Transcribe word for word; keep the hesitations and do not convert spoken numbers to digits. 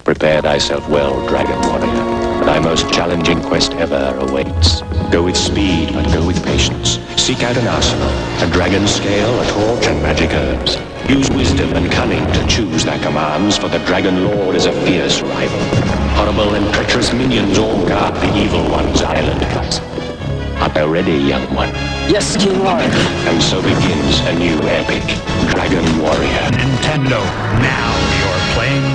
Prepare thyself well, Dragon Warrior. Thy most challenging quest ever awaits. Go with speed, but go with patience. Seek out an arsenal, a dragon scale, a torch, and magic herbs. Use wisdom and cunning to choose thy commands, for the Dragon Lord is a fierce rival. Horrible and treacherous minions all guard the Evil One's island. Art thou ready, young one? Yes, King Lord. And so begins a new epic, Dragon Warrior. Nintendo, now you're playing